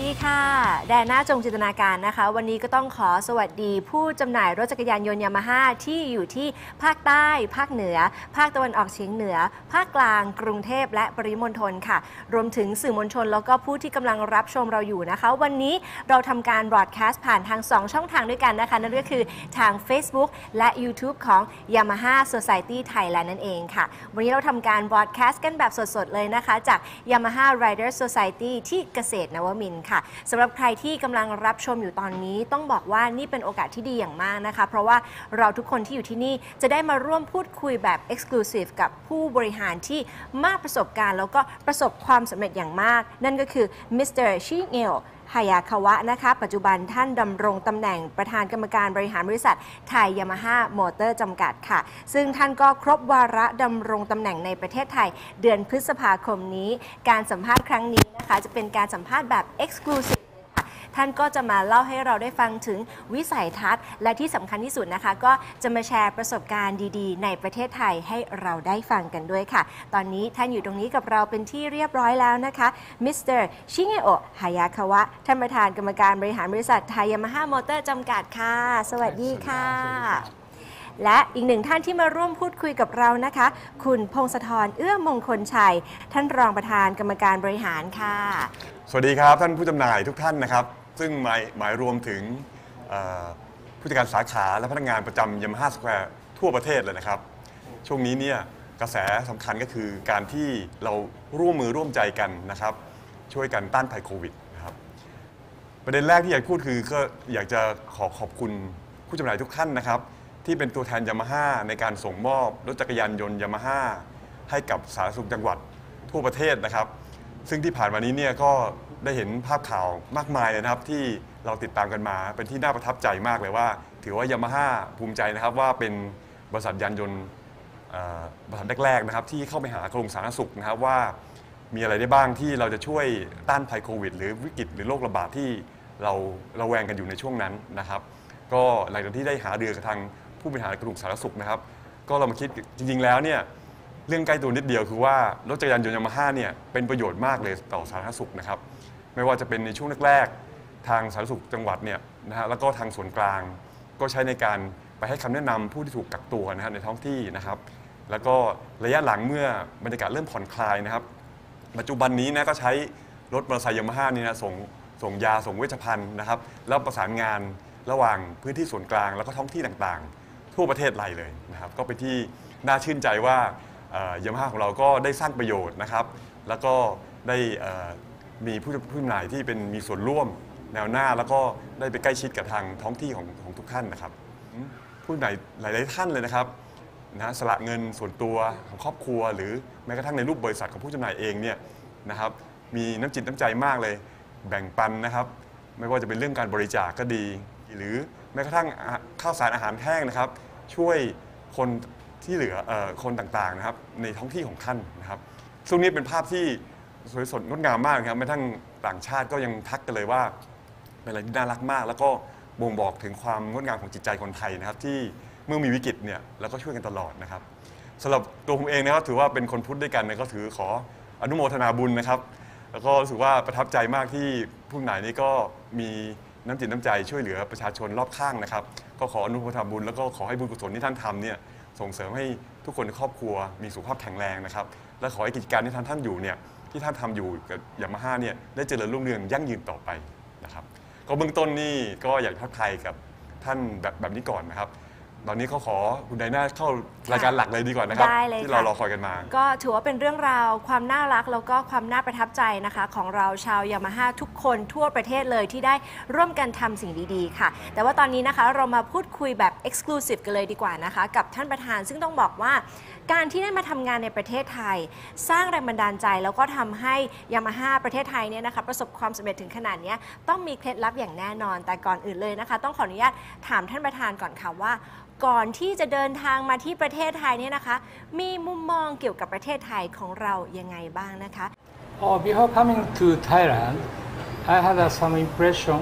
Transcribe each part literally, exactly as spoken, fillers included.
ดีค่ะแดน่าจงจินตนาการนะคะวันนี้ก็ต้องขอสวัสดีผู้จำหน่ายรถจักรยานยนต์ยามาฮ่าที่อยู่ที่ภาคใต้ภาคเหนือภาคตะวันออกเฉียงเหนือภาคกลางกรุงเทพและปริมณฑลค่ะรวมถึงสื่อมวลชนแล้วก็ผู้ที่กำลังรับชมเราอยู่นะคะวันนี้เราทำการบล็อดแคสต์ผ่านทางสองช่องทางด้วยกันนะคะนั่นก็คือทาง Facebook และ YouTube ของ Yamaha Society Thailand นั่นเองค่ะวันนี้เราทำการบล็อดแคสต์กันแบบสดๆเลยนะคะจาก Yamaha Rider Society ที่เกษตรนวมินทร์ค่ะสำหรับใครที่กำลังรับชมอยู่ตอนนี้ต้องบอกว่านี่เป็นโอกาสที่ดีอย่างมากนะคะเพราะว่าเราทุกคนที่อยู่ที่นี่จะได้มาร่วมพูดคุยแบบ Exclusive กับผู้บริหารที่มากประสบการณ์แล้วก็ประสบความสำเร็จอย่างมากนั่นก็คือมิสเตอร์ชิเงลฮายาคาวะนะคะปัจจุบันท่านดำรงตำแหน่งประธานกรรมการบริหารบริษัทไทยยามาฮ่ามอเตอร์จำกัดค่ะซึ่งท่านก็ครบวาระดำรงตำแหน่งในประเทศไทยเดือนพฤษภาคมนี้การสัมภาษณ์ครั้งนี้นะคะจะเป็นการสัมภาษณ์แบบ Exclusiveท่านก็จะมาเล่าให้เราได้ฟังถึงวิสัยทัศน์และที่สำคัญที่สุดนะคะก็จะมาแชร์ประสบการณ์ดีๆในประเทศไทยให้เราได้ฟังกันด้วยค่ะตอนนี้ท่านอยู่ตรงนี้กับเราเป็นที่เรียบร้อยแล้วนะคะมิสเตอร์ชิเงโอะฮายาคาวะท่านประธานกรรมการบริหารบริษัทไทยยามาฮ่ามอเตอร์จำกัดค่ะสวัสดีค่ะและอีกหนึ่งท่านที่มาร่วมพูดคุยกับเรานะคะคุณพงศธรเอื้อมงคลชัยท่านรองประธานกรรมการบริหารค่ะสวัสดีครับท่านผู้จำหน่ายทุกท่านนะครับซึ่งหมายหมายรวมถึงผู้จัดการสาขาและพนักงานประจำ Yamaha Square ทั่วประเทศเลยนะครับช่วงนี้เนี่ยกระแสสำคัญก็คือการที่เราร่วมมือร่วมใจกันนะครับช่วยกันต้านภัยโควิดนะครับประเด็นแรกที่อยากพูดคือก็อยากจะขอขอบคุณผู้จำหน่ายทุกท่านนะครับที่เป็นตัวแทน Yamaha ในการส่งมอบรถจักรยานยนต์ Yamaha ให้กับสาธารณสุขจังหวัดทั่วประเทศนะครับซึ่งที่ผ่านมานี้เนี่ยก็ได้เห็นภาพข่าวมากมายเลยนะครับที่เราติดตามกันมาเป็นที่น่าประทับใจมากเลยว่าถือว่ายามาฮ่าภูมิใจนะครับว่าเป็นบริษัทยานยนต์บริษัทแรกๆนะครับที่เข้าไปหากรมสาธารณสุขนะครับว่ามีอะไรได้บ้างที่เราจะช่วยต้านภัยโควิดหรือวิกฤตหรือโรคระบาดที่เราระแวงกันอยู่ในช่วงนั้นนะครับก็หลังจากที่ได้หารือกับทางผู้บริหารกรมสาธารณสุขนะครับก็เรามาคิดจริงๆแล้วเนี่ยเรื่องใกล้ตัวนิดเดียวคือว่ารถจักรยานยนต์ยามาฮ่าเนี่ยเป็นประโยชน์มากเลยต่อสาธารณสุขนะครับไม่ว่าจะเป็นในช่วงแรกๆทางสาธารณสุขจังหวัดเนี่ยนะฮะแล้วก็ทางส่วนกลางก็ใช้ในการไปให้คำแนะนำผู้ที่ถูกกักตัวนะฮะในท้องที่นะครับแล้วก็ระยะหลังเมื่อบรรยากาศเริ่มผ่อนคลายนะครับปัจจุบันนี้นะก็ใช้รถมอเตอร์ไซค์ยามาฮ่านี่นะส่งส่งยาส่งเวชภัณฑ์นะครับแล้วประสานงานระหว่างพื้นที่ส่วนกลางแล้วก็ท้องที่ต่างๆทั่วประเทศไทยเลยนะครับก็เป็นที่น่าชื่นใจว่ายามาฮ่าของเราก็ได้สร้างประโยชน์นะครับแล้วก็ได้มีผู้ผู้จำหน่ายที่เป็นมีส่วนร่วมแนวหน้าแล้วก็ได้ไปใกล้ชิดกับทางท้องที่ของของทุกท่านนะครับผู้จำหน่ายหลายๆท่านเลยนะครับนะสละเงินส่วนตัวของครอบครัวหรือแม้กระทั่งในรูปบริษัทของผู้จำหน่ายเองเนี่ยนะครับมีน้ำจิตน้ำใจมากเลยแบ่งปันนะครับไม่ว่าจะเป็นเรื่องการบริจาคก็ดีหรือแม้กระทั่งข้าวสารอาหารแห้งนะครับช่วยคนที่เหลือคนต่างๆนะครับในท้องที่ของท่านนะครับช่วงนี้เป็นภาพที่สวยสดงดงามมากครับแม้ทั้งต่างชาติก็ยังทักกันเลยว่าเป็นอะไรที่น่ารักมากแล้วก็บ่งบอกถึงความงดงามของจิตใจคนไทยนะครับที่เมื่อมีวิกฤตเนี่ยแล้วก็ช่วยกันตลอดนะครับสำหรับตัวผมเองนะครับถือว่าเป็นคนพุทธด้วยกันนะก็ถือขออนุโมทนาบุญนะครับแล้วก็รู้สึกว่าประทับใจมากที่ผู้ไหนนี้ก็มีน้ำจิตน้ำใจช่วยเหลือประชาชนรอบข้างนะครับก็ขออนุโมทนาบุญแล้วก็ขอให้บุญกุศลที่ท่านทำเนี่ยส่งเสริมให้ทุกคนในครอบครัวมีสุขภาพแข็งแรงนะครับและขอให้กิจการที่ท่านท่านอยู่เนี่ยที่ท่านทำอยู่กับยามาฮ่าเนี่ยได้เจริญรุ่งเรืองยั่งยืนต่อไปนะครับก็เบื้องต้นนี่ก็อยากทักทายกับท่านแบบแบบนี้ก่อนนะครับตอนนี้เขาขอคุณไดน่าเข้ารายการหลักเลยดีกว่านะครับที่เรารอคอยกันมาก็ถือว่าเป็นเรื่องราวความน่ารักแล้วก็ความน่าประทับใจนะคะของเราชาวยามาฮ่าทุกคนทั่วประเทศเลยที่ได้ร่วมกันทำสิ่งดีๆค่ะแต่ว่าตอนนี้นะคะเรามาพูดคุยแบบ Exclusive กันเลยดีกว่านะคะกับท่านประธานซึ่งต้องบอกว่าการที่ได้มาทำงานในประเทศไทยสร้างแรงบันดาลใจแล้วก็ทำให้ยามาฮ่าประเทศไทยเนี่ยนะคะประสบความสำเร็จถึงขนาดนี้ต้องมีเคล็ดลับอย่างแน่นอนแต่ก่อนอื่นเลยนะคะต้องขออนุญาตถามท่านประธานก่อนค่ะว่าก่อนที่จะเดินทางมาที่ประเทศไทยเนี่ยนะคะมีมุมมองเกี่ยวกับประเทศไทยของเรายังไงบ้างนะคะ Oh, before coming to Thailand, I had uh, some impression,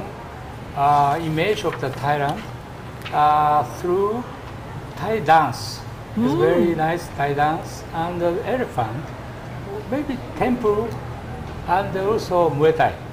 uh, image of the Thailand uh, through Thai dance. Mm. It's very nice Thai dance and the elephant, maybe temple, and also Muay Thai.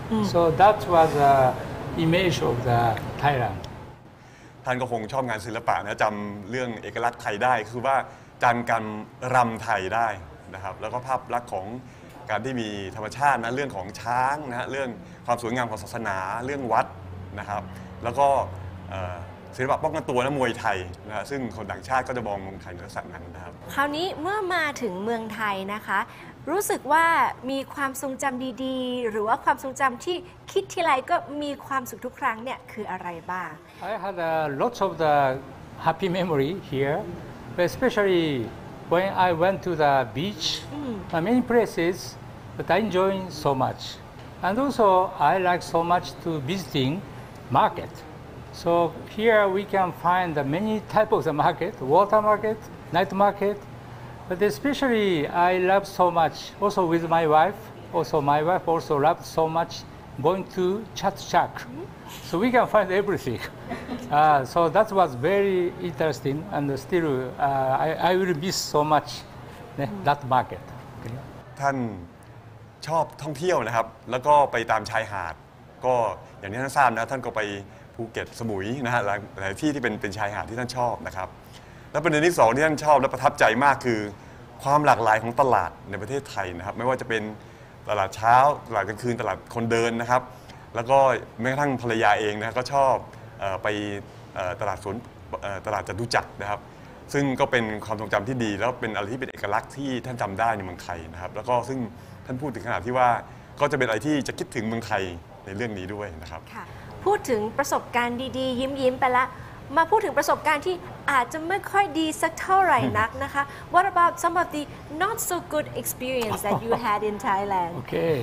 So that was an image of the Thailand. ท่านก็คงชอบงานศิลปะนะจำเรื่องเอกลักษณ์ไทยได้คือว่าจำการรำไทยได้นะครับแล้วก็ภาพลักษณ์ของการที่มีธรรมชาตินะเรื่องของช้างนะฮะเรื่องความสวยงามของศาสนาเรื่องวัดนะครับแล้วก็ศิลปะป้องกันตัวและมวยไทยนะฮะซึ่งคนต่างชาติก็จะมองเมืองไทยในลักษณะนั้นนะครับคราวนี้เมื่อมาถึงเมืองไทยนะคะรู้สึกว่ามีความทรงจำดีๆหรือว่าความทรงจำที่คิดทีไรก็มีความสุขทุกครั้งเนี่ยคืออะไรบ้าง I had uh, lots of the happy memory here, but especially when I went to the beach, mm. uh, many places, but I enjoy so much. And also I like so much to visiting market. So here we can find the many types of the market, water market, night market. But especially I love so much, also with my wife, also my wife also loves so much going to Chat Chak. So we can find everything. Uh, so that was very interesting and still uh, I, I will miss so much that market. ท่านชอบท่องเที่ยวนะครับแล้วก็ไปตามชายหาดก็อย่างที่ท่านทราบนะท่านก็ไปภูเก็ตสมุยนะฮะหลายหลายที่ที่เป็นเป็นชายหาดที่ท่านชอบนะครับและประเด็นที่สองที่ท่านชอบและประทับใจมากคือความหลากหลายของตลาดในประเทศไทยนะครับไม่ว่าจะเป็นตลาดเช้าตลาดกลางคืนตลาดคนเดินนะครับแล้วก็แม้กระทั่งภรรยาเองนะก็ชอบไปตลาดสวนตลาดจตุจักรนะครับซึ่งก็เป็นความทรงจำที่ดีแล้วเป็นอะไรที่เป็นเอกลักษณ์ที่ท่านจำได้ในเมืองไทยนะครับแล้วก็ซึ่งท่านพูดถึงขนาดที่ว่าก็จะเป็นอะไรที่จะคิดถึงเมืองไทยในเรื่องนี้ด้วยนะครับพูดถึงประสบการณ์ดีๆยิ้มๆไปละมาพูดถึงประสบการณ์ที่อาจจะไม่ค่อยดีสักเท่าไหร่นักนะคะ What about some of the not so good experience that you had in Thailand? Okay,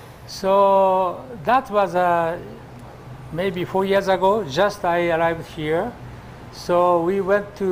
so that was uh, maybe four years ago. Just I arrived here, so we went to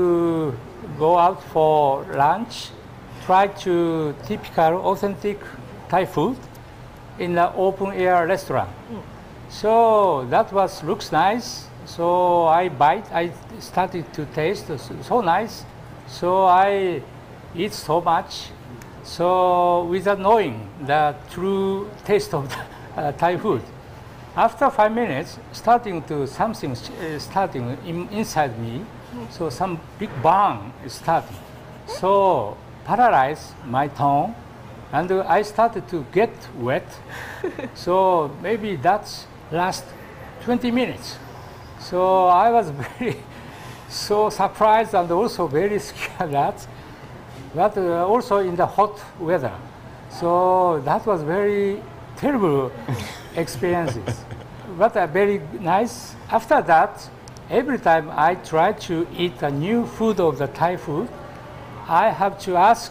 go out for lunch, try to typical authentic Thai food in the open air restaurant. Mm. So that was looks nice.So I bite, I started to taste so nice. So I eat so much. So without knowing the true taste of the, uh, Thai food. After five minutes, starting to something uh, starting in, inside me. So some big burn is starting. So paralyzed my tongue, and I started to get wet. So maybe that's last twenty minutes.So I was very so surprised and also very scared that, but uh, also in the hot weather. So that was very terrible experiences, but uh, very nice. After that, every time I try to eat a new food of the Thai food, I have to ask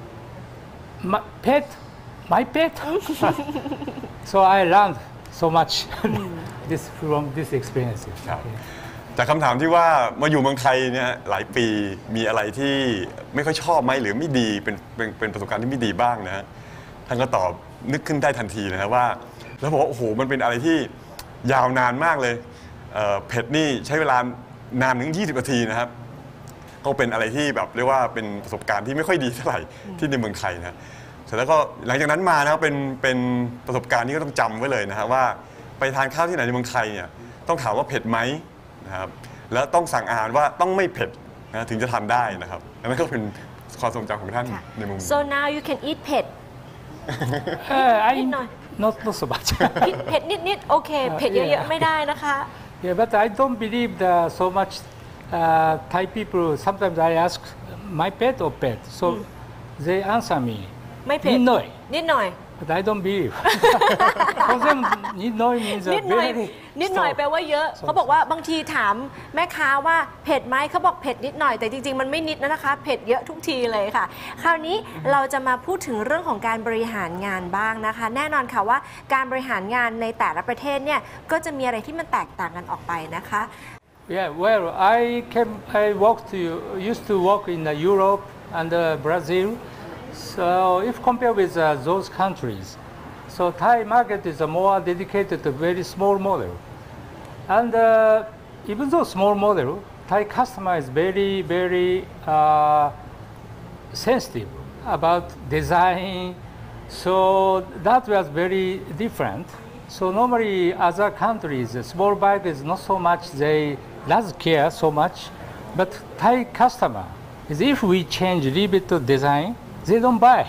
my pet, my pet. So I learned so much.This from this experience จากคำถามที่ว่ามาอยู่เมืองไทยเนี่ยหลายปีมีอะไรที่ไม่ค่อยชอบไหมหรือไม่ดีเป็นเป็นเป็นประสบการณ์ที่ไม่ดีบ้างนะฮะท่านก็ตอบนึกขึ้นได้ทันทีนะครับว่าแล้วบอกว่าโอ้โหมันเป็นอะไรที่ยาวนานมากเลย เ, เผ็ดนี่ใช้เวลานานถึงยี่สิบนาทีนะครับก็เป็นอะไรที่แบบเรียกว่าเป็นประสบการณ์ที่ไม่ค่อยดีเท่าไหร่ที่ในเมืองไทยนะเสร็จแล้วก็หลังจากนั้นมานะครับเป็นเป็นประสบการณ์ที่ก็ต้องจำไว้เลยนะครับว่าไปทานข้าวที่ไหนในเมืองไทยเนี่ยต้องถามว่าเผ็ดไหมนะครับแล้วต้องสั่งอาหารว่าต้องไม่เผ็ดนะถึงจะทานได้นะครับอันนั้นก็เป็นความทรงจำของท่านในมุม So now you can eat เผ็ด uh, I not not so much เผ็ดนิดๆโอเคเผ็ดเยอะๆไม่ได้นะคะ Yeah, but I don't believe that so much uh, Thai people. Sometimes I ask my pet or pet, so mm. they answer me. ไม่เผ็ดนิดหน่อยนิดหน่อย But I don't believe. For them, นิดหน่อย means นิดหน่อย very นิดหน่อยแปลว่าเยอะเขาบอกว่าบางทีถามแม่ค้าว่าเผ็ดไหมเขาบอกเผ็ดนิดหน่อยแต่จริงๆมันไม่นิดนะคะเผ็ดเยอะทุกทีเลยค่ะคราวนี้เราจะมาพูดถึงเรื่องของการบริหารงานบ้างนะคะแน่นอนค่ะว่าการบริหารงานในแต่ละประเทศเนี่ยก็จะมีอะไรที่มันแตกต่างกันออกไปนะคะ Yeah, well, I came, I worked to, used to work in uh, Europe and uh, Brazil.So if compared with uh, those countries, so Thai market is a more dedicated to very small model, and uh, even though small model, Thai customer is very very uh, sensitive about design, so that was very different. So normally other countries, small bike is not so much, they does care so much, but Thai customer is if we change a little bit of design, they don't buy.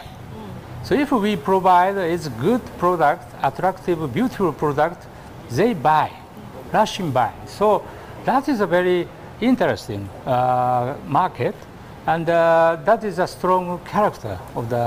So if we provide is good product, attractive, beautiful product, they buy, rushing buy. So that is a very interesting uh, market, and uh, that is a strong character of the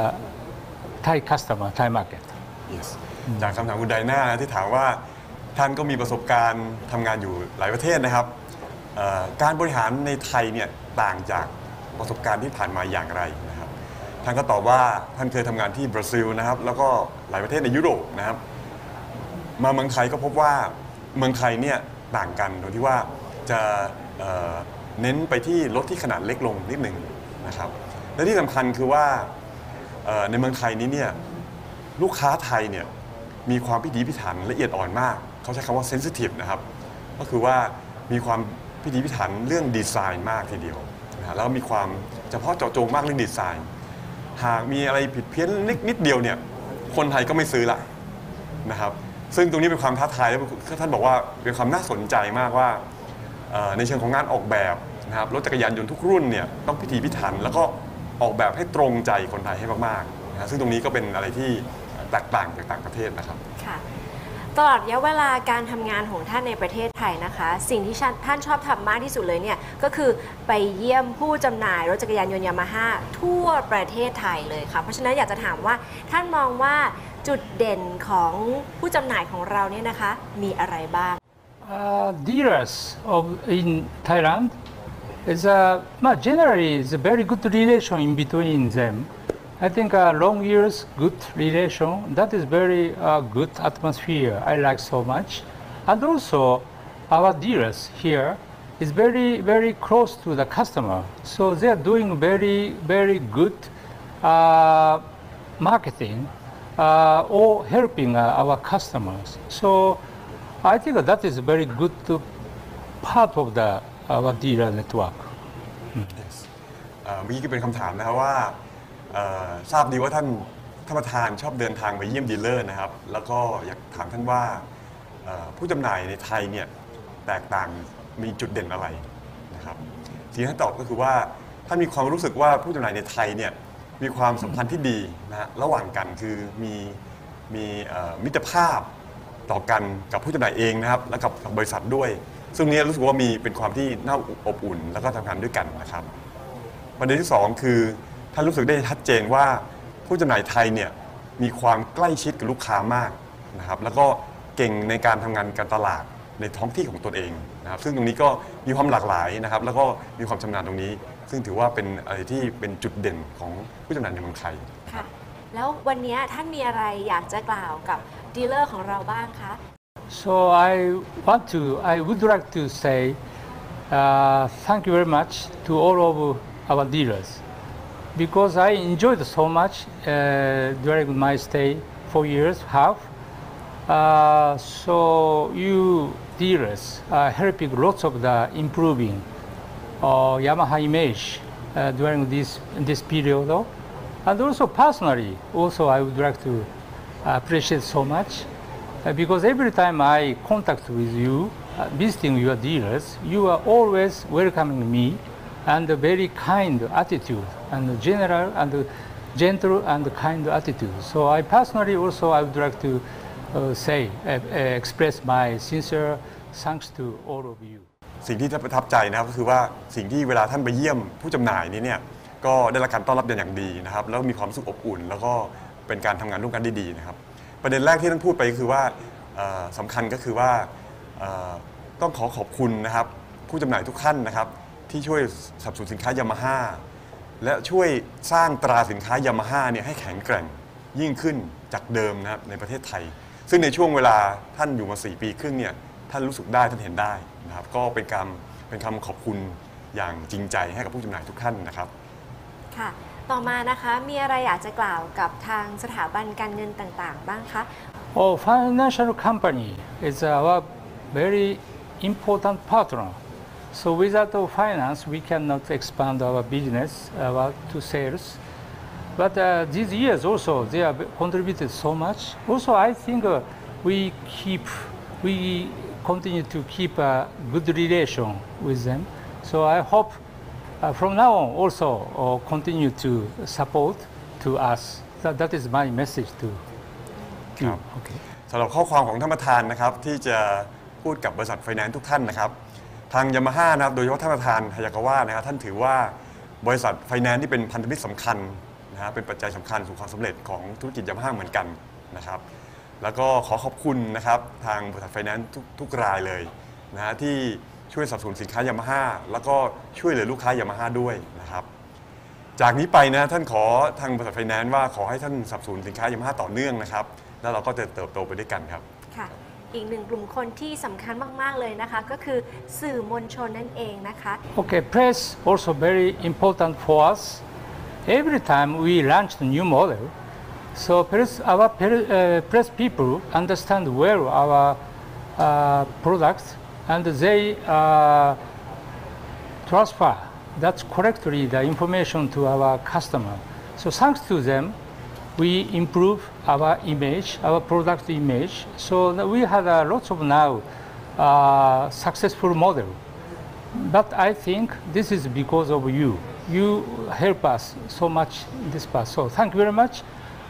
Thai customer, Thai market. yes จากคำถามคุณไดน่านะที่ถามว่าท่านก็มีประสบการณ์ทำงานอยู่หลายประเทศนะครับเอ่อการบริหารในไทยเนี่ยต่างจากประสบการณ์ที่ผ่านมาอย่างไรนะครับท่านก็ตอบว่าท่านเคยทำงานที่บราซิลนะครับแล้วก็หลายประเทศในยุโรปนะครับมาเมืองไทยก็พบว่าเมืองไทยเนี่ยต่างกันโดยที่ว่าจะเอ่อเน้นไปที่รถที่ขนาดเล็กลงนิดหนึ่งนะครับและที่สำคัญคือว่าเอ่อในเมืองไทยนี้เนี่ยลูกค้าไทยเนี่ยมีความพิถีพิถันละเอียดอ่อนมากเขาใช้คำว่า sensitive นะครับก็คือว่ามีความพิถีพิถันเรื่องดีไซน์มากทีเดียวนะแล้วมีความเฉพาะเจาะจงมากเรื่องดีไซน์หากมีอะไรผิดเพี้ยนนิดนิดเดียวเนี่ยคนไทยก็ไม่ซื้อละนะครับซึ่งตรงนี้เป็นความท้าทายและท่านบอกว่าเป็นความน่าสนใจมากว่าในเชิงของงานออกแบบนะครับรถจักรยานยนต์ทุกรุ่นเนี่ยต้องพิถีพิถันแล้วก็ออกแบบให้ตรงใจคนไทยให้มากๆนะซึ่งตรงนี้ก็เป็นอะไรที่แตกต่างจากต่างประเทศนะครับค่ะตลอดระยะเวลาการทำงานของท่านในประเทศไทยนะคะสิ่งที่ท่านชอบทำมากที่สุดเลยเนี่ยก็คือไปเยี่ยมผู้จำหน่ายรถจักรยานยนต์ยามาฮ่าทั่วประเทศไทยเลยค่ะเพราะฉะนั้นอยากจะถามว่าท่านมองว่าจุดเด่นของผู้จำหน่ายของเราเนี่ยนะคะมีอะไรบ้าง uh, Dealers of in Thailand is a well, generally is a very good relation in between them. I think uh, long years good relation that is very uh, good atmosphere. I like so much, and also our dealers here is very very close to the customer. So they are doing very very good uh, marketing uh, or helping uh, our customers. So I think that is a very good part of the our dealer network. yes เอ่อเมื่อกี้ก็เป็นคำถามนะครับว่าทราบดีว่าท่านท่านประธานชอบเดินทางไปเยี่ยมดีลเลอร์นะครับแล้วก็อยากถามท่านว่าผู้จำหน่ายในไทยเนี่ยแตกต่างมีจุดเด่นอะไรนะครับสิ่งที่ท่านตอบก็คือว่าท่านมีความรู้สึกว่าผู้จำหน่ายในไทยเนี่ยมีความสัมพันธ์ที่ดีนะฮะระหว่างกันคือมีมีมิตรภาพต่อกันกับผู้จำหน่ายเองนะครับและกับกับบริษัทด้วยซึ่งนี้รู้สึกว่ามีเป็นความที่น่าอบอุ่นแล้วก็ทำงานด้วยกันนะครับประเด็นที่สองคือท่านรู้สึกได้ชัดเจนว่าผู้จำหน่ายไทยเนี่ยมีความใกล้ชิดกับลูกค้ามากนะครับแล้วก็เก่งในการทำงานการตลาดในท้องที่ของตนเองนะครับซึ่งตรงนี้ก็มีความหลากหลายนะครับแล้วก็มีความชำนาญตรงนี้ซึ่งถือว่าเป็นอะไรที่เป็นจุดเด่นของผู้จำหน่ายในเมืองไทยค่ะแล้ววันนี้ท่านมีอะไรอยากจะกล่าวกับดีลเลอร์ของเราบ้างคะ So I want to I would like to say uh, thank you very much to all of our dealers.Because I enjoyed so much uh, during my stay, four years, half. Uh, so you dealers are helping lots of the improving uh, Yamaha image uh, during this this period. And also personally, also I would like to appreciate so much uh, because every time I contact with you, uh, visiting your dealers, you are always welcoming me.And a very kind attitude, and general and gentle and kind attitude. So I personally also I would like to uh, say, uh, express my sincere thanks to all of you. สิ่งที่ท่านประทับใจนะครับก็คือว่าสิ่งที่เวลาท่านไปเยี่ยมผู้จำหน่ายนี้เนี่ยก็ได้รับการต้อนรับอย่างดีนะครับแล้วมีความสุขอบอุ่นแล้วก็เป็นการทำงานร่วมกันได้ดีนะครับประเด็นแรกที่ท่านพูดไปคือว่าสำคัญก็คือว่าต้องขอขอบคุณนะครับผู้จำหน่ายทุกท่านนะครับที่ช่วยสนับสนุนสินค้ายามาฮ่าและช่วยสร้างตราสินค้ายามาฮ่าเนี่ยให้แข็งแกร่งยิ่งขึ้นจากเดิมนะครับในประเทศไทยซึ่งในช่วงเวลาท่านอยู่มาสี่ปีครึ่งเนี่ยท่านรู้สึกได้ท่านเห็นได้นะครับก็เป็นการเป็นคำขอบคุณอย่างจริงใจให้กับผู้จำหน่ายทุกท่านนะครับค่ะต่อมานะคะมีอะไรอยากจะกล่าวกับทางสถาบันการเงินต่างๆบ้างคะ Oh, financial company is our very important partner.So without finance, we cannot expand our business uh, to sales. But uh, these years also, they have contributed so much. Also, I think uh, we keep we continue to keep a good relation with them. So I hope uh, from now on also uh, continue to support to us. That, that is my message to you. Okay. สำหรับข้อความของท่านประธานนะครับที่จะพูดกับบริษัทไฟแนนซ์ทุกท่านนะครับทางยามาฮ่านะครับโดยเฉพาะท่านประธานฮายากาวะนะครับท่านถือว่าบริษัทไฟแนนซ์ที่เป็นพันธมิตรสำคัญนะฮะเป็นปัจจัยสำคัญสู่ความสำเร็จของธุรกิจยามาฮ่าเหมือนกันนะครับแล้วก็ขอขอบคุณนะครับทางบริษัทไฟแนนซ์ทุกทุกรายเลยนะฮะที่ช่วยสนับสนุนสินค้ายามาฮ่าแล้วก็ช่วยเหลือลูกค้ายามาฮ่าด้วยนะครับจากนี้ไปนะท่านขอทางบริษัทไฟแนนซ์ว่าขอให้ท่านสนับสนุนสินค้ายามาฮ่าต่อเนื่องนะครับแล้วเราก็จะเติบโตไปด้วยกันครับค่ะอีกหนึ่งกลุ่มคนที่สำคัญมากๆเลยนะคะก็คือสื่อมวลชนนั่นเองนะคะ Okay, press also very important for us. Every time we launch a new model, so press, our uh, press people understand well our uh, products and they uh, transfer that correctly the information to our customer. So thanks to them, we improve our image, our product image. So we have a lot of now uh, successful model. But I think this is because of you. You help us so much in this part. So thank you very much,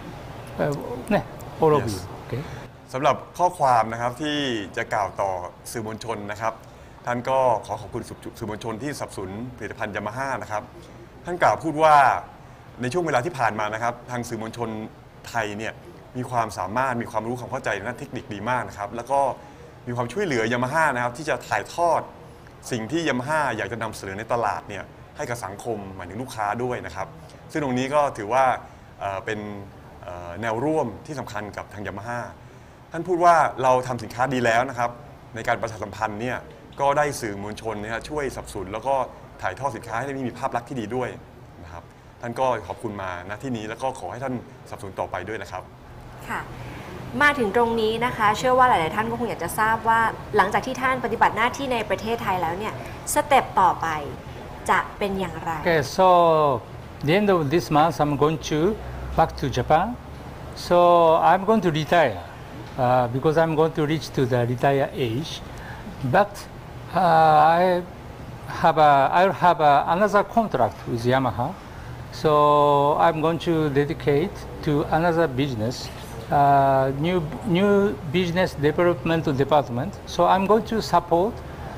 uh, all of Yes. you. Okay. สำหรับข้อความนะครับที่จะกล่าวต่อสื่อมวลชนนะครับท่านก็ขอขอบคุณสื่อมวลชนที่สนับสนุนผลิตภัณฑ์ยามาฮ่านะครับท่านกล่าวพูดว่าในช่วงเวลาที่ผ่านมานะครับทางสื่อมวลชนไทยเนี่ยมีความสามารถมีความรู้ความเข้าใจในด้านเทคนิคดีมากนะครับแล้วก็มีความช่วยเหลือยามาฮ่านะครับที่จะถ่ายทอดสิ่งที่ยามาฮ่าอยากจะนำเสนอในตลาดเนี่ยให้กับสังคมหมายถึงลูกค้าด้วยนะครับซึ่งตรงนี้ก็ถือว่าเป็นแนวร่วมที่สำคัญกับทางยามาฮ่าท่านพูดว่าเราทำสินค้าดีแล้วนะครับในการประชาสัมพันธ์เนี่ยก็ได้สื่อมวลชนเนี่ยช่วยสนับสนุนแล้วก็ถ่ายทอดสินค้าให้ได้มีภาพลักษณ์ที่ดีด้วยนะครับท่านก็ขอบคุณมาณที่นี้แล้วก็ขอให้ท่านสนับสนุนต่อไปด้วยนะครับค่ะมาถึงตรงนี้นะคะเชื่อว่าหลายๆท่านก็คงอยากจะทราบว่าหลังจากที่ท่านปฏิบัติหน้าที่ในประเทศไทยแล้วเนี่ยสเต็ปต่อไปจะเป็นอย่างไร Okay, so the end of this month I'm going to back to Japan. So I'm going to retire uh, because I'm going to reach to the retire age. But uh, I have a, I'll have a, another contract with Yamaha. So I'm going to dedicate to another business, uh, new new business development department. So I'm going to support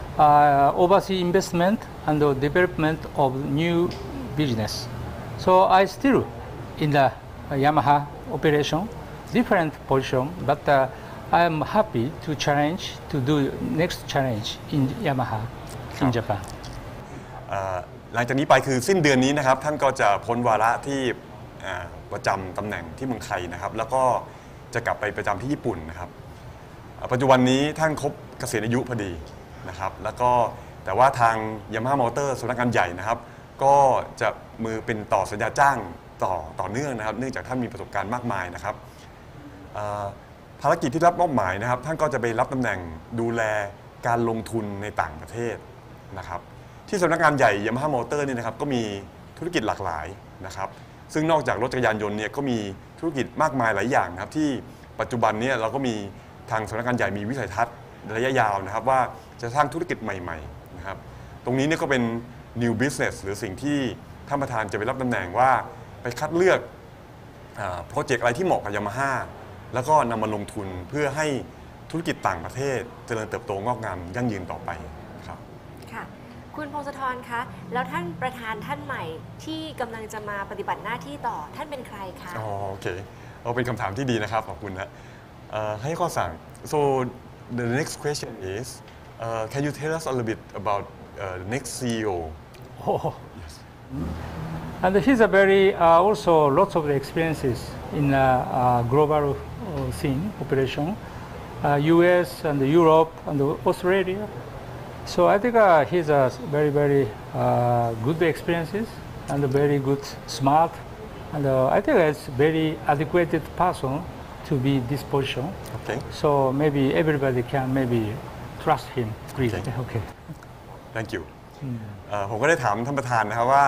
uh, overseas investment and the development of new business. So I still in the uh, Yamaha operation, different position, but uh, I am happy to challenge to do next challenge in Yamaha in Japan. หลังจากนี้ไปคือสิ้นเดือนนี้นะครับท่านก็จะพ้นวาระที่ประจำตำแหน่งที่เมืองไทยนะครับแล้วก็จะกลับไปประจำที่ญี่ปุ่นนะครับปัจจุบันนี้ท่านครบเกษียณอายุพอดีนะครับแล้วก็แต่ว่าทาง Yamaha Motor สำนักงานใหญ่นะครับก็จะมือเป็นต่อสัญญาจ้างต่อต่อเนื่องนะครับเนื่องจากท่านมีประสบการณ์มากมายนะครับภารกิจที่รับมอบหมายนะครับท่านก็จะไปรับตำแหน่งดูแลการลงทุนในต่างประเทศนะครับที่สำนักงานใหญ่ Yamaha Motor นี่นะครับก็มีธุรกิจหลากหลายนะครับซึ่งนอกจากรถจักรยานยนต์เนี่ยก็มีธุรกิจมากมายหลายอย่างนะครับที่ปัจจุบันนี้เราก็มีทางสำนักงานใหญ่มีวิสัยทัศน์ระยะยาวนะครับว่าจะสร้างธุรกิจใหม่ๆนะครับตรงนี้เนี่ยก็เป็น new business หรือสิ่งที่ท่านประธานจะไปรับตำแหน่งว่าไปคัดเลือกโปรเจกต์อะไรที่เหมาะกับ Yamaha แล้วก็นำมาลงทุนเพื่อให้ธุรกิจต่างประเทศเจริญเติบโตงอกงามยั่งยืนต่อไปครับค่ะคุณพงศธรคะแล้วท่านประธานท่านใหม่ที่กำลังจะมาปฏิบัติหน้าที่ต่อท่านเป็นใครคะอ๋อโอเคเอาเป็นคำถามที่ดีนะครับขอบคุณนะให้ข้อสั่ง so the next question is uh, can you tell us a little bit about uh, the next ซี อี โอ oh. Yes. And he's a very uh, also lots of experiences in uh, uh, global uh, scene operation, uh, U S and Europe and Australia. So I think uh, he's a very very uh, good experiences and a very good smart, and uh, I think it's very adequate person to be this position. Okay. So maybe everybody can maybe trust him. Really. Okay. Okay. Thank you. ผมก็ได้ถามท่านประธานนะครับว่า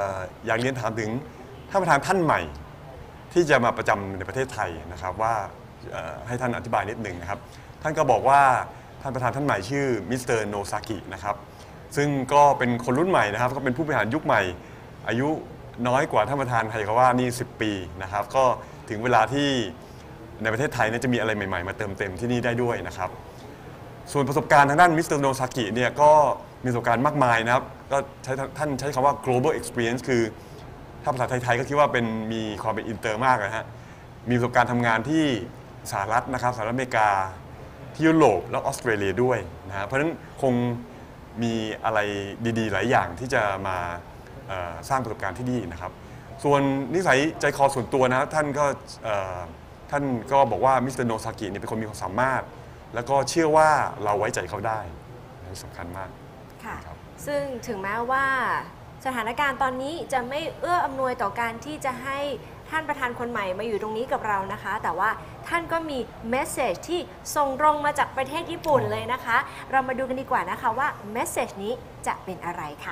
อยากเรียนถามถึงท่านประธานท่านใหม่ที่จะมาประจำในประเทศไทยนะครับว่าให้ท่านอธิบายนิดหนึ่งนะครับท่านก็บอกว่าท่านประธานท่านใหม่ชื่อมิสเตอร์โนซากินะครับซึ่งก็เป็นคนรุ่นใหม่นะครับก็เป็นผู้บริหารยุคใหม่อายุน้อยกว่าท่านประธานไฮคาว่านี่สิบปีนะครับก็ถึงเวลาที่ในประเทศไทยเนี่ยจะมีอะไรใหม่ๆมาเติมเต็มที่นี่ได้ด้วยนะครับส่วนประสบการณ์ทางด้านมิสเตอร์โนซากิเนี่ยก็มีประสบการณ์มากมายนะครับก็ใช้ท่านใช้คำว่า global experience คือถ้าภาษาไทยๆก็คิดว่าเป็นมีความเป็นอินเตอร์มากนะฮะมีประสบการณ์ทำงานที่สหรัฐนะครับสหรัฐอเมริกาที่ยุโรปและออสเตรเลียด้วยนะฮะเพราะฉะนั้นคงมีอะไรดีๆหลายอย่างที่จะมาสร้างประสบการณ์ที่ดีนะครับส่วนนิสัยใจคอส่วนตัวนะครับท่านก็ท่านก็บอกว่ามิสเตอร์โนซากิเนี่ยเป็นคนมีความสามารถแล้วก็เชื่อว่าเราไว้ใจเขาได้สำคัญมากค่ะซึ่งถึงแม้ว่าสถานการณ์ตอนนี้จะไม่เอื้ออำนวยต่อการที่จะให้ท่านประธานคนใหม่มาอยู่ตรงนี้กับเรานะคะแต่ว่าท่านก็มีเมสเซจที่ส่งตรงมาจากประเทศญี่ปุ่นเลยนะคะเรามาดูกันดีกว่านะคะว่าเมสเซจนี้จะเป็นอะไรค่ะ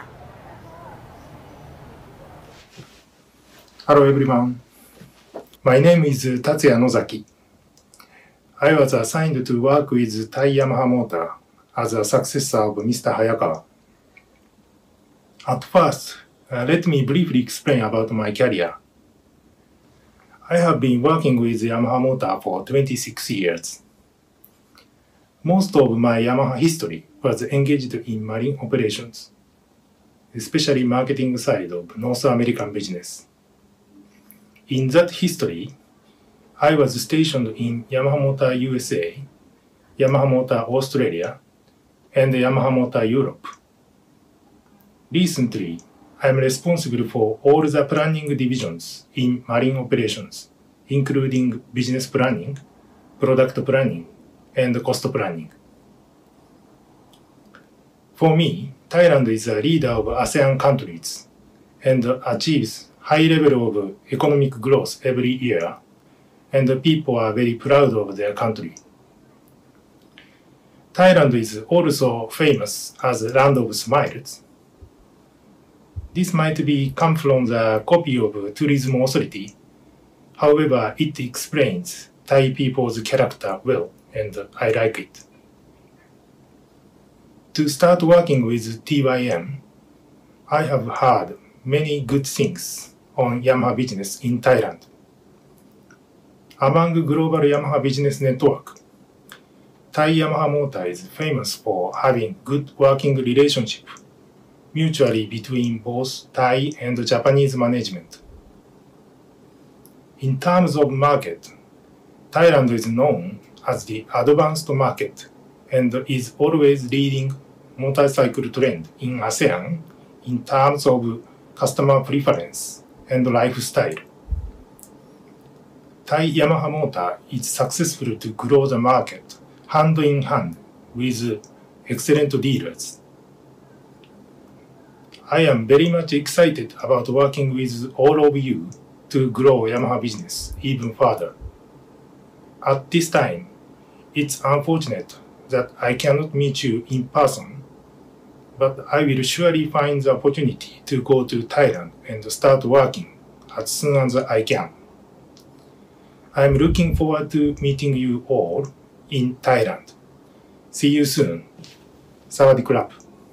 Hello everyone. My name is Tatsuya Nozaki. I was assigned to work with Thai Yamaha Motor as a successor of Mister Hayakawa. At first, uh, let me briefly explain about my career. I have been working with Yamaha Motor for twenty-six years. Most of my Yamaha history was engaged in marine operations, especially marketing side of North American business. In that history, I was stationed in Yamaha Motor U S A, Yamaha Motor Australia, and Yamaha Motor Europe. Recently, I am responsible for all the planning divisions in marine operations, including business planning, product planning, and cost planning. For me, Thailand is a leader of ASEAN countries and achieves high level of economic growth every year, and the people are very proud of their country. Thailand is also famous as a land of smiles. This might be come from the copy of Tourism Authority. However, it explains Thai people's character well, and I like it. To start working with T Y M, I have heard many good things on Yamaha business in Thailand. Among global Yamaha business network, Thai Yamaha Motor is famous for having good working relationship mutually between both Thai and Japanese management. In terms of market, Thailand is known as the advanced market and is always leading motorcycle trend in ASEAN in terms of customer preference and lifestyle. Thai Yamaha Motor is successful to grow the market hand in hand with excellent dealers. I am very much excited about working with all of you to grow Yamaha business even further. At this time, it's unfortunate that I cannot meet you in person, but I will surely find the opportunity to go to Thailand and start working as soon as I can. I'm looking forward to meeting you all in Thailand. See you soon. Sawadee krap.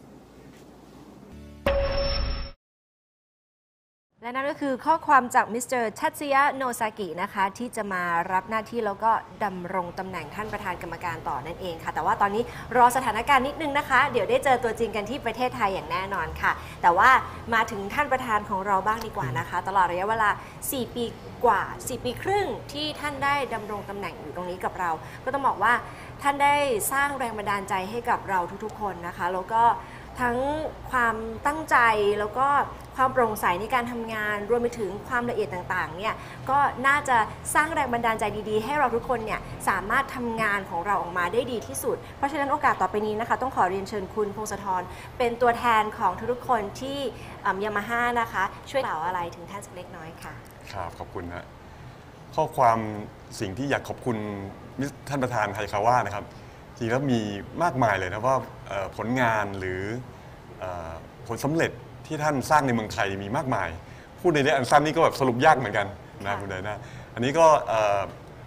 และนั่นก็คือข้อความจากมิสเตอร์ทัตสึยะโนซากินะคะที่จะมารับหน้าที่แล้วก็ดำรงตำแหน่งท่านประธานกรรมการต่อนั่นเองค่ะแต่ว่าตอนนี้รอสถานการณ์นิดนึงนะคะเดี๋ยวได้เจอตัวจริงกันที่ประเทศไทยอย่างแน่นอนค่ะแต่ว่ามาถึงท่านประธานของเราบ้างดีกว่านะคะตลอดระยะเวลาสี่ปีกว่าสี่ปีครึ่งที่ท่านได้ดำรงตำแหน่งอยู่ตรงนี้กับเราก็ต้องบอกว่าท่านได้สร้างแรงบันดาลใจให้กับเราทุกๆคนนะคะแล้วก็ทั้งความตั้งใจแล้วก็ความโปร่งใสในการทำงานรวมไปถึงความละเอียดต่างๆเนี่ยก็น่าจะสร้างแรงบันดาลใจดีๆให้เราทุกคนเนี่ยสามารถทำงานของเราออกมาได้ดีที่สุดเพราะฉะนั้นโอกาสต่อไปนี้นะคะต้องขอเรียนเชิญคุณพงศธรเป็นตัวแทนของทุกๆคนที่ยามาฮ่านะคะช่วยกล่าวอะไรถึงท่านสักเล็กน้อยค่ะครับขอบคุณนะข้อความสิ่งที่อยากขอบคุณท่านประธานไฮคาว่านะครับจริงแล้วมีมากมายเลยนะว่าผลงานหรือผลสำเร็จที่ท่านสร้างในเมืองไทยมีมากมายพูดในเรื่องอันสั้นนี่ก็แบบสรุปยากเหมือนกันนะคุณไดน่าอันนี้ก็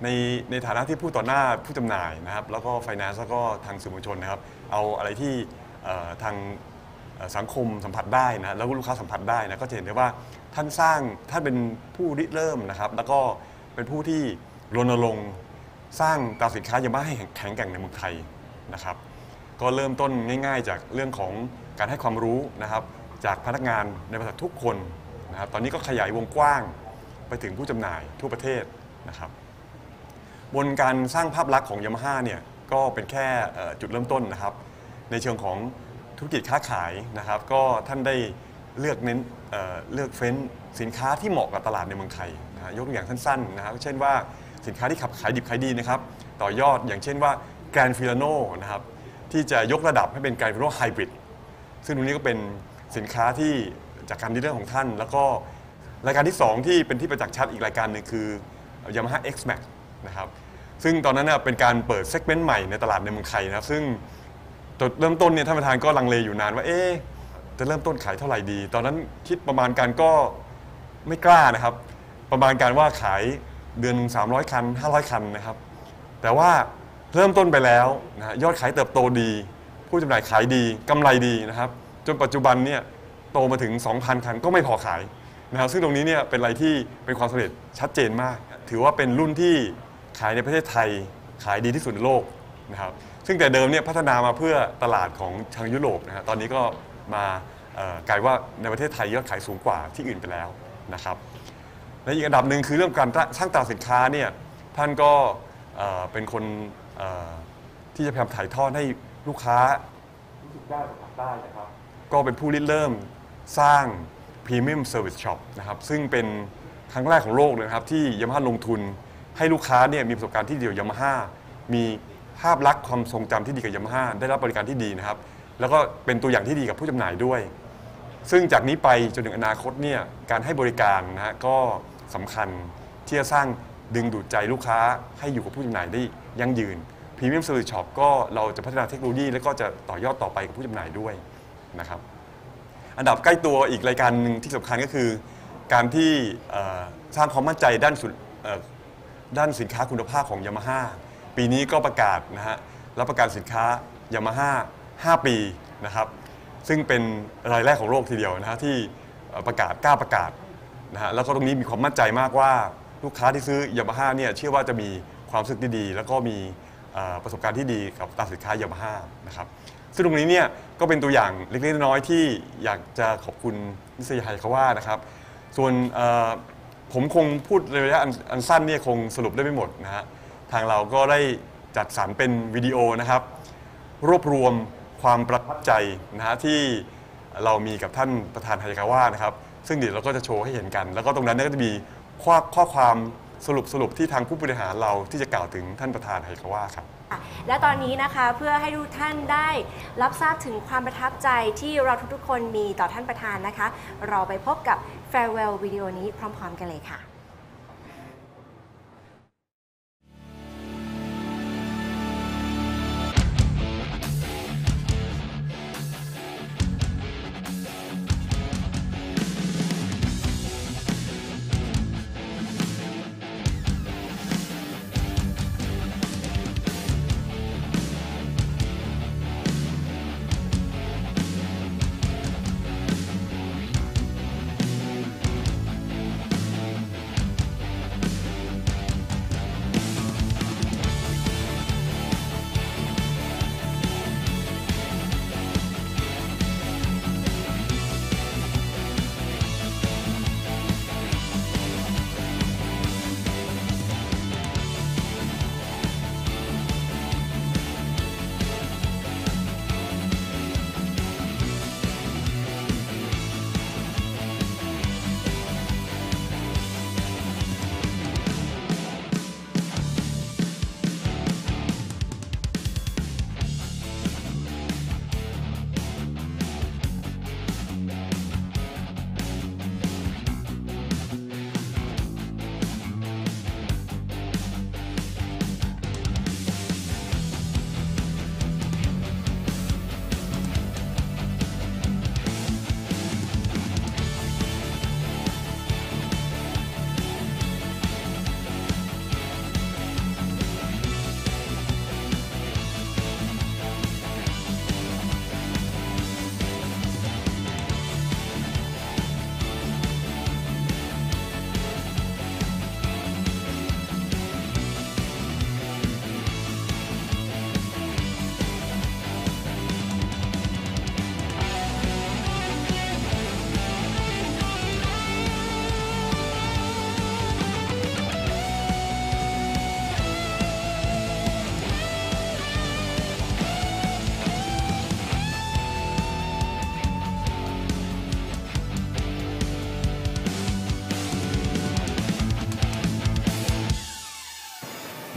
ในในฐานะที่ผู้ต่อหน้าผู้จำหน่ายนะครับแล้วก็ไฟแนนซ์แล้วก็ทางสื่อมวลชนนะครับเอาอะไรที่ทางสังคมสัมผัสได้นะแล้วก็ลูกค้าสัมผัสได้นะก็จะเห็นได้ว่าท่านสร้างท่านเป็นผู้ริเริ่มนะครับแล้วก็เป็นผู้ที่รณรงค์สร้างตราสินค้ายามาฮ่าให้แข็งแกร่งในเมืองไทยนะครับก็เริ่มต้นง่ายๆจากเรื่องของการให้ความรู้นะครับจากพนักงานในบริษัททุกคนนะครับตอนนี้ก็ขยายวงกว้างไปถึงผู้จำหน่ายทั่วประเทศนะครับบนการสร้างภาพลักษณ์ของยามาฮ่าเนี่ยก็เป็นแค่จุดเริ่มต้นนะครับในเชิงของธุรกิจค้าขายนะครับก็ท่านได้เลือกเน้น เ, เลือกเฟ้นสินค้าที่เหมาะกับตลาดในเมืองไทยนะยกตัวอย่างสั้นๆนะครับเช่นว่าสินค้าที่ขับขายดิบขายดีนะครับต่อยอดอย่างเช่นว่าแกรนฟิลาโนนะครับที่จะยกระดับให้เป็นแกรนฟิลาโนไฮบริดซึ่งตรงนี้ก็เป็นสินค้าที่จากการดิเรกของท่านแล้วก็รายการที่สองที่เป็นที่ประจักษ์ชัดอีกรายการหนึ่งคือ Yamaha X Max นะครับซึ่งตอนนั้นเป็นการเปิดเซกเมนต์ใหม่ในตลาดในเมืองไทยนะครับซึ่งจุดเริ่มต้นเนี่ยท่านประธานก็ลังเลอยู่นานว่าเอ๊ะจะเริ่มต้นขายเท่าไหร่ดีตอนนั้นคิดประมาณการก็ไม่กล้านะครับประมาณการว่าขายเดือนหนึ่งสามร้อยคันห้าร้อยคันนะครับแต่ว่าเริ่มต้นไปแล้วนะยอดขายเติบโตดีผู้จำหน่ายขายดีกำไรดีนะครับจนปัจจุบันเนี่ยโตมาถึง สองพัน คันก็ไม่พอขายนะครับซึ่งตรงนี้เนี่ยเป็นอะไรที่เป็นความสำเร็จชัดเจนมากถือว่าเป็นรุ่นที่ขายในประเทศไทยขายดีที่สุดในโลกนะครับซึ่งแต่เดิมเนี่ยพัฒนามาเพื่อตลาดของทางยุโรปนะฮะตอนนี้ก็มากลายว่าในประเทศไทยยอดขายสูงกว่าที่อื่นไปแล้วนะครับและอีกอันดับหนึ่งคือเรื่องการสร้างตลาดสินค้าเนี่ยท่านก็เป็นคนที่จะพยายามถ่ายทอดให้ลูกค้ารู้สึกได้สัมผัสได้นะครับก็เป็นผู้ริเริ่มสร้าง Premium Service Shop นะครับซึ่งเป็นครั้งแรกของโลกเลยครับที่ยามาฮ่าลงทุนให้ลูกค้าเนี่ยมีประสบการณ์ที่ดีกับยามาฮ่ามีภาพลักษณ์ความทรงจำที่ดีกับยามาฮ่าได้รับบริการที่ดีนะครับแล้วก็เป็นตัวอย่างที่ดีกับผู้จำหน่ายด้วยซึ่งจากนี้ไปจนถึงอนาคตเนี่ยการให้บริการนะฮะก็สำคัญที่จะสร้างดึงดูดใจลูกค้าให้อยู่กับผู้จำหน่ายได้ยั่งยืน Premium Service Shop ก็เราจะพัฒนาเทคโนโลยีและก็จะต่อยอดต่อไปกับผู้จำหน่ายด้วยนะครับอันดับใกล้ตัวอีกรายการหนึ่งที่สำคัญก็คือการที่สร้างความมั่นใจด้านด้านสินค้าคุณภาพของยามาฮ่าปีนี้ก็ประกาศนะฮะรับประกันสินค้ายามาฮ่าห้าปีนะครับซึ่งเป็นรายแรกของโลกทีเดียวนะฮะที่ประกาศกล้าประกาศนะฮะแล้วก็ตรงนี้มีความมั่นใจมากว่าลูกค้าที่ซื้อยามาฮ่าเนี่ยเชื่อว่าจะมีความรู้สึกที่ดีแล้วก็มีประสบการณ์ที่ดีกับตลาดสินค้ายามาฮ่านะครับซึ่งตรงนี้เนี่ยก็เป็นตัวอย่างเล็กๆน้อยๆที่อยากจะขอบคุณนิสยาไฮคาว่านะครับส่วนผมคงพูดในระยะอันสั้นเนี่ยคงสรุปได้ไม่หมดนะฮะทางเราก็ได้จัดสรรเป็นวิดีโอนะครับรวบรวมความประทับใจนะฮะที่เรามีกับท่านประธานไฮคาว่านะครับซึ่งเดี๋ยวเราก็จะโชว์ให้เห็นกันแล้วก็ตรงนั้นก็จะมีข้อข้อความสรุปสรุปที่ทางผู้บริหารเราที่จะกล่าวถึงท่านประธานไฮคาว่าครับและตอนนี้นะคะเพื่อให้ทุกท่านได้รับทราบถึงความประทับใจที่เราทุกๆคนมีต่อท่านประธานนะคะเราไปพบกับ farewell วิดีโอนี้พร้อมๆกันเลยค่ะ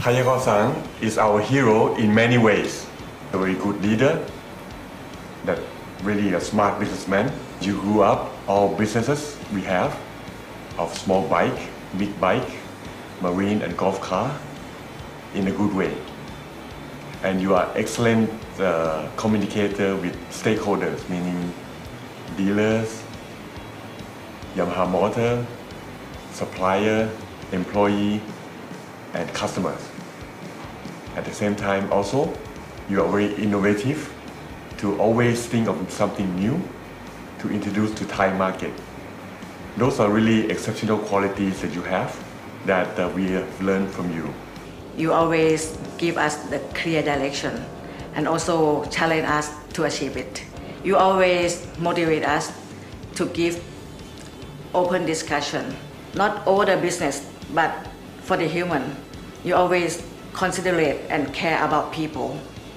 Hayakawa-san is our hero in many ways. A very good leader, that really a smart businessman. You grew up all businesses we have of small bike, big bike, marine and golf car in a good way. And you are excellent uh, communicator with stakeholders, meaning dealers, Yamaha Motor, supplier, employee, and customers. At the same time also, you are very innovative to always think of something new to introduce to Thai market. Those are really exceptional qualities that you have that uh, we have learned from you. You always give us the clear direction and also challenge us to achieve it. You always motivate us to give open discussion, not over the business, but for the human. You always considerate and care about people,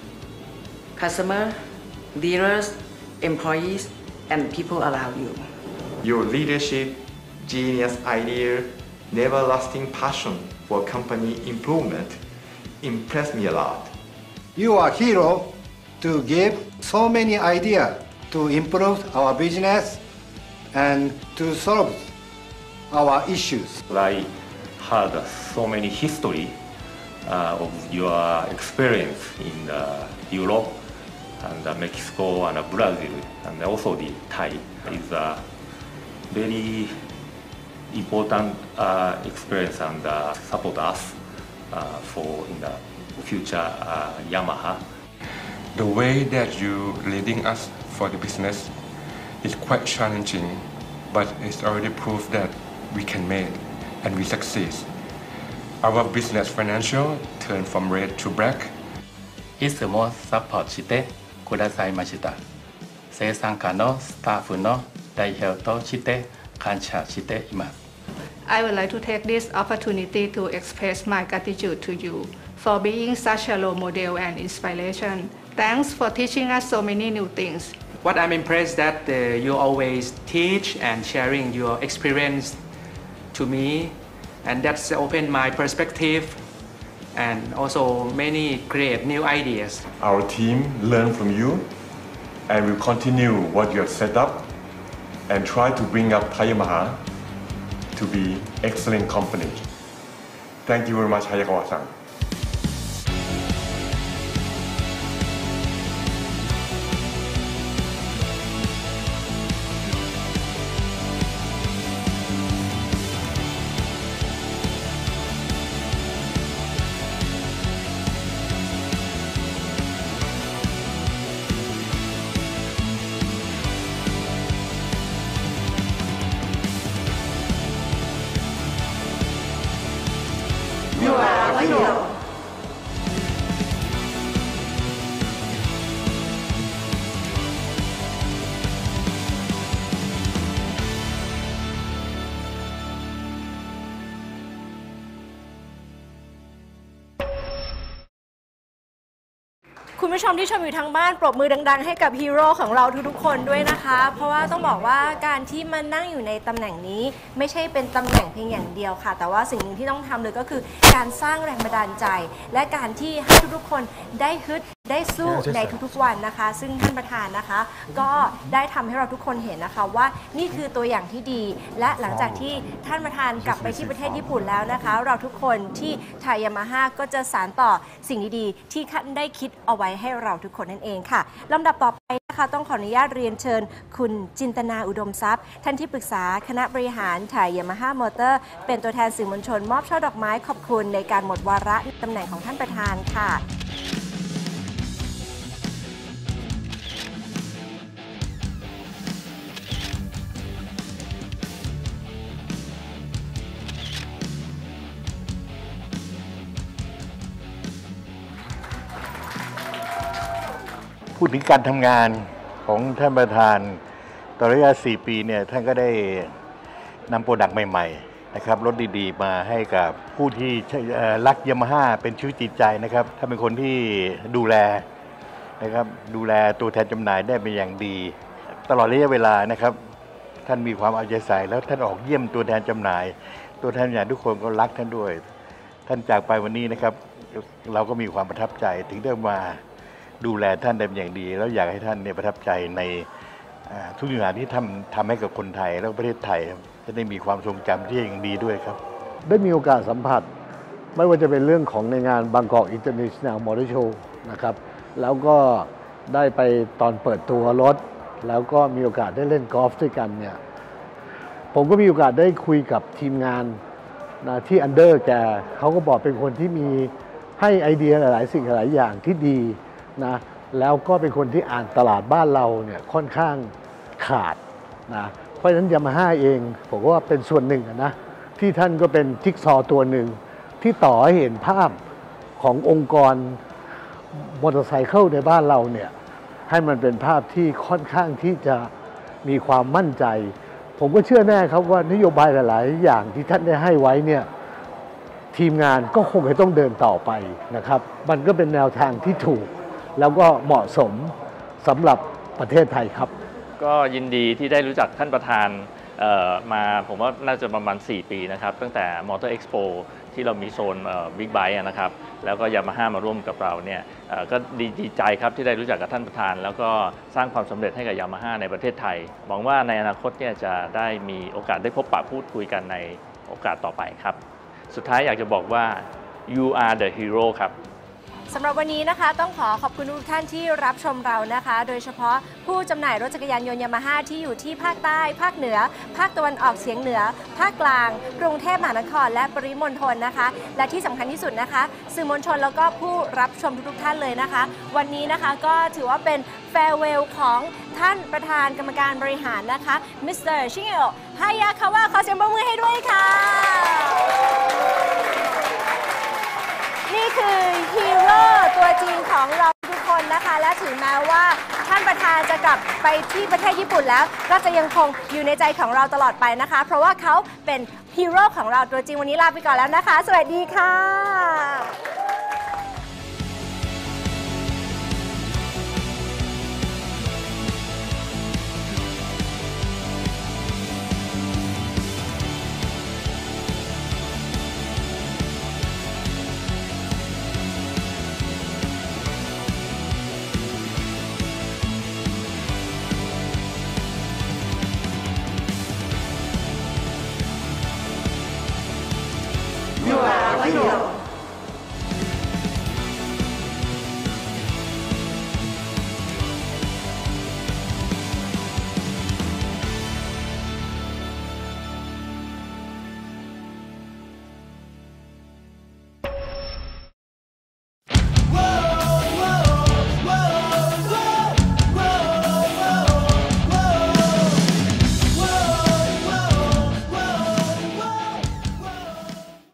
customer, dealers, employees, and people around you. Your leadership, genius idea, never-lasting passion for company improvement impressed me a lot. You are hero to give so many ideas to improve our business and to solve our issues. I heard so many history uh, of your experience in uh, Europe and uh, Mexico and uh, Brazil and also the Thai is a very important uh, experience and uh, support us uh, for in the future uh, Yamaha. The way that you leading us for the business is quite challenging, but it's already proof that we can make and we succeed. Our business financial turn from red to black. いつもサポートしてくださいました。生産課のスタッフの代表として感謝しています。 I would like to take this opportunity to express my gratitude to you for being such a role model and inspiration. Thanks for teaching us so many new things. What I'm impressed that uh, you always teach and sharing your experience to me, and that's opened my perspective and also many create new ideas. Our team learn from you and will continue what you have set up and try to bring up Thai Yamaha to be excellent company. Thank you very much, Hayakawa-san. คุณผู้ชมที่ชมอยู่ทางบ้านปรบมือดังๆให้กับฮีโร่ของเราทุกๆคนด้วยนะคะเพราะว่าต้องบอกว่าการที่มานั่งอยู่ในตำแหน่งนี้ไม่ใช่เป็นตำแหน่งเพียงอย่างเดียวค่ะแต่ว่าสิ่งหนึ่งที่ต้องทำเลยก็คือการสร้างแรงบันดาลใจและการที่ให้ทุกๆคนได้ฮึดได้สู้ในทุกๆวันนะคะซึ่งท่านประธานนะคะก็ได้ทำให้เราทุกคนเห็นนะคะว่านี่คือตัวอย่างที่ดีและหลังจากที่ท่านประธานกลับไปที่ประเทศญี่ปุ่นแล้วนะคะเราทุกคนที่ไทยยามาฮ่าก็จะสานต่อสิ่งดีๆที่ท่านได้คิดเอาไว้ให้เราทุกคนนั่นเองค่ะลำดับต่อไปนะคะต้องขออนุญาตเรียนเชิญคุณจินตนาอุดมทรัพย์ท่านที่ปรึกษาคณะบริหารไทยยามาฮ่ามอเตอร์เป็นตัวแทนสื่อมวลชนมอบช่อดอกไม้ขอบคุณในการหมดวาระตำแหน่งของท่านประธานค่ะพูดถึงการทำงานของท่านประธานตลอดระยะสี่ปีเนี่ยท่านก็ได้นำโปรดักต์ใหม่ๆนะครับรถดีๆมาให้กับผู้ที่รักยามาฮ่าเป็นชีวิตจิตใจนะครับท่านเป็นคนที่ดูแลนะครับดูแลตัวแทนจำหน่ายได้เป็นอย่างดีตลอดระยะเวลานะครับท่านมีความเอาใจใส่แล้วท่านออกเยี่ยมตัวแทนจำหน่ายตัวแทนจำหน่ายทุกคนก็รักท่านด้วยท่านจากไปวันนี้นะครับเราก็มีความประทับใจถึงได้มาดูแลท่านได้เป็นอย่างดีแล้วอยากให้ท่านเนี่ยประทับใจในทุกอย่างที่ทำทำให้กับคนไทยแล้วประเทศไทยจะได้มีความทรงจำที่อย่างดีด้วยครับได้มีโอกาสสัมผัสไม่ว่าจะเป็นเรื่องของในงาน Bangkok International Motor Show นะครับแล้วก็ได้ไปตอนเปิดตัวรถแล้วก็มีโอกาสได้เล่นกอล์ฟด้วยกันเนี่ยผมก็มีโอกาสได้คุยกับทีมงานนะที่อันเดอร์แกเขาก็บอกเป็นคนที่มีให้ไอเดียหลายๆสิ่งหลายอย่างที่ดีนะแล้วก็เป็นคนที่อ่านตลาดบ้านเราเนี่ยค่อนข้างขาดนะเพราะฉะนั้นยามาฮ่าเองผมว่าเป็นส่วนหนึ่งนะที่ท่านก็เป็นจิ๊กซอว์ตัวหนึ่งที่ต่อให้เห็นภาพขององค์กรมอเตอร์ไซค์ในบ้านเราเนี่ยให้มันเป็นภาพที่ค่อนข้างที่จะมีความมั่นใจผมก็เชื่อแน่ครับว่านโยบายหลายๆอย่างที่ท่านได้ให้ไว้เนี่ยทีมงานก็คงจะต้องเดินต่อไปนะครับมันก็เป็นแนวทางที่ถูกแล้วก็เหมาะสมสำหรับประเทศไทยครับก็ยินดีที่ได้รู้จักท่านประธานมาผมว่าน่าจะประมาณสี่ปีนะครับตั้งแต่ Motor Expo ที่เรามีโซนบิ๊กไบค์นะครับแล้วก็ยามาฮ่ามาร่วมกับเราเนี่ยก็ดีใจครับที่ได้รู้จักกับท่านประธานแล้วก็สร้างความสำเร็จให้กับยามาฮ่าในประเทศไทยหวังว่าในอนาคตเนี่ยจะได้มีโอกาสได้พบปะพูดคุยกันในโอกาสต่อไปครับสุดท้ายอยากจะบอกว่า you are the hero ครับสำหรับวันนี้นะคะต้องขอขอบคุณทุกท่านที่รับชมเรานะคะโดยเฉพาะผู้จำหน่ายรถจักรยานยนต์ยามาฮ่าที่อยู่ที่ภาคใต้ภาคเหนือภาคตะวันออกเฉียงเหนือภาคกลางกรุงเทพมหานครและปริมณฑลนะคะและที่สำคัญที่สุดนะคะสื่อมวลชนแล้วก็ผู้รับชมทุกๆท่านเลยนะคะวันนี้นะคะก็ถือว่าเป็นแฟร์เวลของท่านประธานกรรมการบริหารนะคะมิสเตอร์ชิเงโอะฮายาคาวะขอเสียงปรบมือให้ด้วยค่ะนี่คือฮีโร่ตัวจริงของเราทุกคนนะคะและถึงแม้ว่าท่านประธานจะกลับไปที่ประเทศญี่ปุ่นแล้วก็จะยังคงอยู่ในใจของเราตลอดไปนะคะเพราะว่าเขาเป็นฮีโร่ของเราตัวจริงวันนี้ลาไปก่อนแล้วนะคะสวัสดีค่ะ